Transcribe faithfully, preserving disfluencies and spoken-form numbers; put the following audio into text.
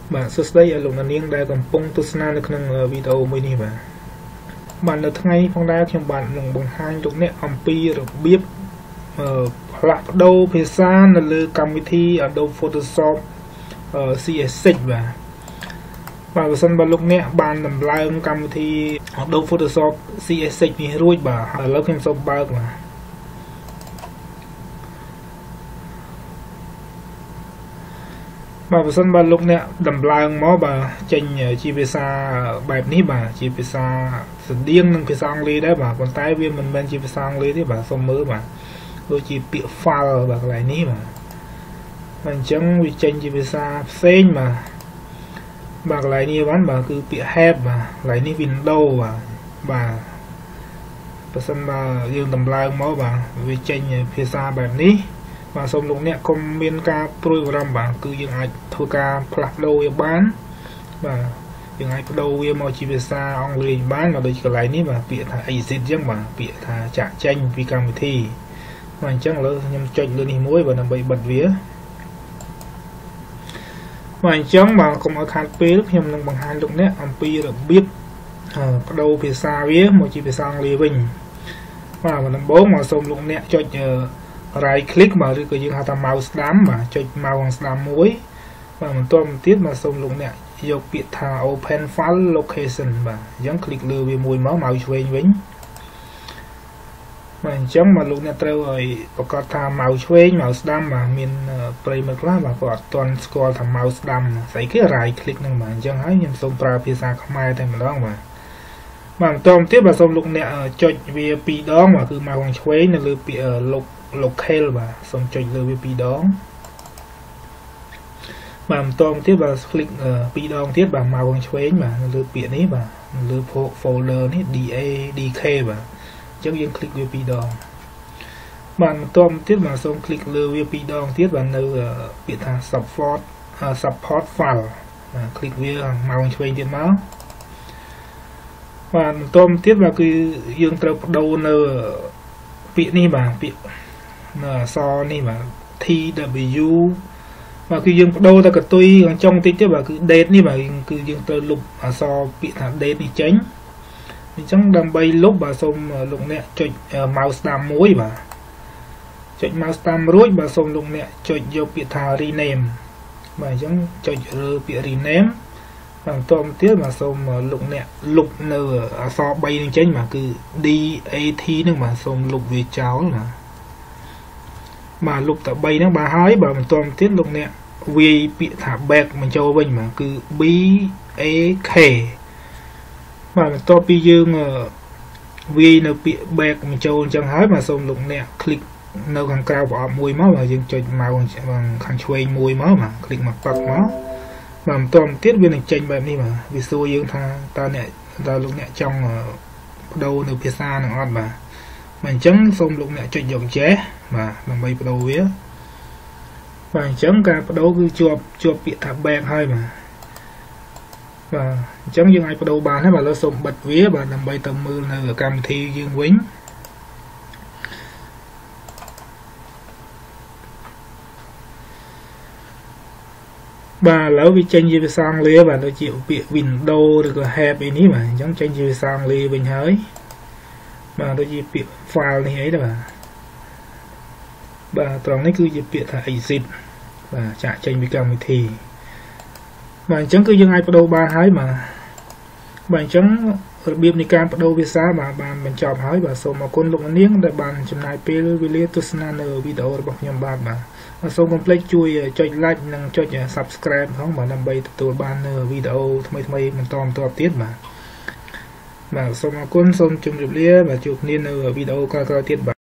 បាទសួស្តីលោកនាងដែលកំពុងទស្សនានៅក្នុងវីដេអូមួយនេះបាទបាទនៅថ្ងៃផងដែរខ្ញុំបាននឹងបង្ហាញលោកអ្នកអំពីរបៀបផ្លាស់ប្ដូរភាសានៅលើកម្មវិធី Adobe Photoshop ซี เอส ซิก បាទបាទបើសិនបើលោកអ្នកបានដំឡើងកម្មវិធី Adobe Photoshop ซี เอส ซิก នេះរួចបាទឥឡូវខ្ញុំសូមបើកបាទបាទបើសិនបើលោកអ្នកដំឡើងមកបាទចេញជាភាសាបែបនេះបាទជាភាសាស្តៀងនឹងភាសាអង់គ្លេសដែរបាទប៉ុន្តែវាមិនមែនជាភាសាអង់គ្លេសទេបាទសូមមើលបាទដូចជាពាក្យ file បាទកន្លែងនេះបាទអញ្ចឹងវាចេញជាភាសាផ្សេងបាទបាទកន្លែងនេះបានបាទគឺពាក្យ help បាទកន្លែងនេះ window បាទបាទបើសិនបើយើងដំឡើងមកបាទវាចេញភាសាបែបនេះបាទសូមលោកអ្នកកុំមានការព្រួយបារម្ភបាទគឺយើងអាចធ្វើការផ្លាស់ប្ដូរវាបានបាទយើងអាចបដូរវាមកជាភាសាអង់គ្លេសបានមកដូចកន្លែងនេះបាទពាក្យថា exit អញ្ចឹងបាទពាក្យថាចាក់ចេញពីកម្មវិធីបាទអញ្ចឹងឥឡូវខ្ញុំចុចលើនេះមួយបាទដើម្បីបិទវាបាទអញ្ចឹងបាទកុំឲ្យខាតពេលខ្ញុំនឹងបង្ហាញលោកអ្នកអំពីរបៀបបដូរភាសាវាមកជាភាសាអង់គ្លេសវិញបាទដំបូងមកសូមលោកអ្នកចុចright click បាទឬក៏យើងហៅថា mouse ស្ដាំបាទចុច mouse ស្ដាំមួយបាទបន្ទាប់មកទៀតបាទសូមលោកអ្នកយកពាក្យថា open file location បាទអញ្ចឹង click លើវាមួយមកមកឆ្វេងវិញបាទអញ្ចឹងមកលោកអ្នកត្រូវឲ្យប្រកាសថា mouse ឆ្វេង mouse ស្ដាំបាទមានប្រិយមិត្តខ្លះបាទគាត់អត់ទាន់ស្គាល់ថា mouse ស្ដាំស្អីគេ right click ហ្នឹងបាទអញ្ចឹងហើយខ្ញុំសូមប្រើភាសាខ្មែរតែម្ដងបាទបាទបន្តមកទៀតបាទសូមលោកអ្នកចុចវាពីរដងបាទគឺ mouse ឆ្វេងនៅលើពាក្យ local បាទសូមចុចលើវាពីរដងបាទបន្តមកទៀតបាទ click ពីរដងទៀតបាទមកខាងឆ្វេងបាទនៅលើពាក្យនេះបាទនៅលើ folder នេះ da dk បាទអញ្ចឹងយើង click វាពីរដងបាទបន្តមកទៀតបាទសូម click លើវាពីរដងទៀតបាទនៅពាក្យថា support support file បាទ click វាមកខាងឆ្វេងទៀតមកបាទបន្តមកទៀតបាទគឺយើងត្រូវបដូរនៅពាក្យនេះបាទពាក្យនៅអក្សរនេះបាទ tw បាទគឺយើងបដូរទៅកតុយខាងចុងតិចទៀតបាទគឺ date នេះបាទគឺយើងត្រូវលុបអក្សរពាក្យថា date នេះចេញអញ្ចឹងដើម្បីលុបបាទសូមលោកអ្នកចុច mouse ស្ដាំមួយបាទចុច mouse ស្ដាំរួចបាទសូមលោកអ្នកចុចយកពាក្យថា rename បាទអញ្ចឹងចុចលើពាក្យ rename បាទបន្តមកទៀតបាទសូមលោកអ្នកលុបនៅអក្សរបីនឹងចេញបាទគឺ dat ហ្នឹងបាទសូមលុបវាចោលបាទបាទលុបតែបីហ្នឹងបាទហើយបាទបន្តមកទៀតលោកអ្នកវាយពាក្យថា back បញ្ចូលវិញបាទគឺ b a k បាទបន្ទាប់ពីយើងវាយនៅពាក្យ back បញ្ចូលអញ្ចឹងហើយបាទសូមលោកអ្នក click នៅខាងក្រៅប្រអប់មួយមកបាទយើងចុច mouse ខាងឆ្វេងមួយមកបាទ click មកប៉ាត់មកបាទបន្តមកទៀតវានឹងចេញបែបនេះបាទវាសួរយើងថាតើអ្នកតើលោកអ្នកចង់បដូរនៅភាសានឹងអត់បាទបាទអញ្ចឹងសូមលោកអ្នកចុចយកចេះបាទដើម្បីបដូរវាបាទអញ្ចឹងការបដូរគឺជាប់ជាប់ពាក្យថា back ហើយបាទបាទអញ្ចឹងយើងអាចបដូរបានហើយបាទឥឡូវសូមបិទវាបាទដើម្បីទៅមើលនៅកម្មវិធីយើងវិញបាទឥឡូវវាចេញជាភាសាអង់គ្លេសបាទដូចជាពាក្យ window ឬក៏ help អីនេះបាទអញ្ចឹងចេញជាភាសាអង់គ្លេសវិញហើយបាទដូចជាពាក្យ file នេះអីដែរបាទបាទត្រង់នេះគឺជាពាក្យថា exit បាទចាក់ចេញពីកម្មវិធីបាទអញ្ចឹងគឺយើងអាចបដូរបានហើយបាទបាទអញ្ចឹងរបៀបនៃការបដូរភាសាបាទបានបញ្ចប់ហើយបាទសូមអរគុណលោកនាងដែលបានចំណាយពេលវេលាទស្សនានៅវីដេអូរបស់ខ្ញុំបាទបាទសូមកុំភ្លេចជួយចុច like និងចុច subscribe ផងបាទដើម្បីទទួលបាននៅវីដេអូថ្មីៗបន្តបន្តទៀតបាទបាទសូមអរគុណសូមជម្រាបលាបាទជួបគ្នានៅវីដេអូក្រោយៗទៀតបាទ